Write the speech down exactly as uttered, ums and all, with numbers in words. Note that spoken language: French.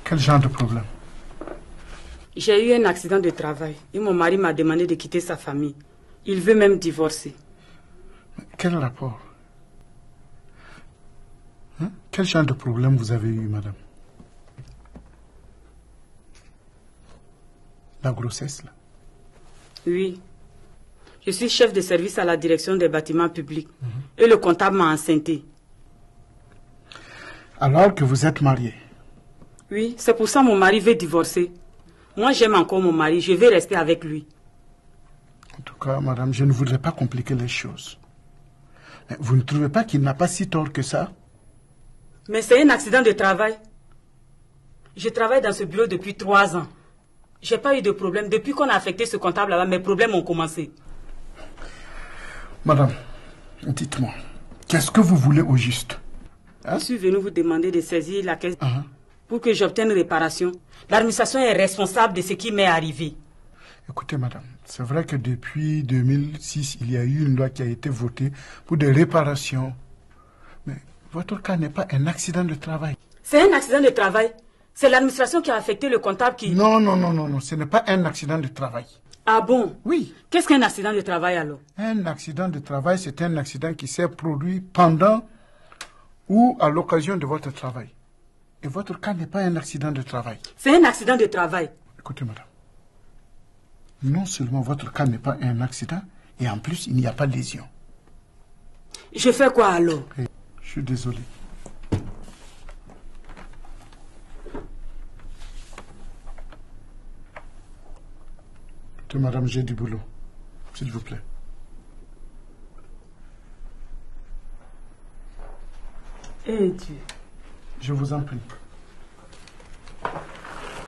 Quel genre de problème? J'ai eu un accident de travail et mon mari m'a demandé de quitter sa famille. Il veut même divorcer. Quel rapport? Hein? Quel genre de problème vous avez eu, madame? La grossesse, là? Oui. Je suis chef de service à la direction des bâtiments publics. Mm-hmm. Et le comptable m'a enceinté. Alors que vous êtes mariée? Oui, c'est pour ça que mon mari veut divorcer. Moi, j'aime encore mon mari. Je vais rester avec lui. En tout cas, madame, je ne voudrais pas compliquer les choses. Mais vous ne trouvez pas qu'il n'a pas si tort que ça? Mais c'est un accident de travail. Je travaille dans ce bureau depuis trois ans. J'ai pas eu de problème. Depuis qu'on a affecté ce comptable là-bas, mes problèmes ont commencé. Madame, dites-moi, qu'est-ce que vous voulez au juste? Hein? Je suis venu vous demander de saisir la caisse uh-huh. pour que j'obtienne réparation. L'administration est responsable de ce qui m'est arrivé. Écoutez, madame, c'est vrai que depuis deux mille six, il y a eu une loi qui a été votée pour des réparations. Mais votre cas n'est pas un accident de travail. C'est un accident de travail. C'est l'administration qui a affecté le comptable qui... Non, non, non, non, non, ce n'est pas un accident de travail. Ah bon? Oui. Qu'est-ce qu'un accident de travail alors? Un accident de travail, c'est un accident qui s'est produit pendant ou à l'occasion de votre travail. Et votre cas n'est pas un accident de travail. C'est un accident de travail. Écoutez, madame. Non seulement votre cas n'est pas un accident, et en plus, il n'y a pas de lésion. Je fais quoi alors? Hey, je suis désolé. Écoutez, madame, j'ai du boulot. S'il vous plaît. Eh Dieu. Je vous en prie.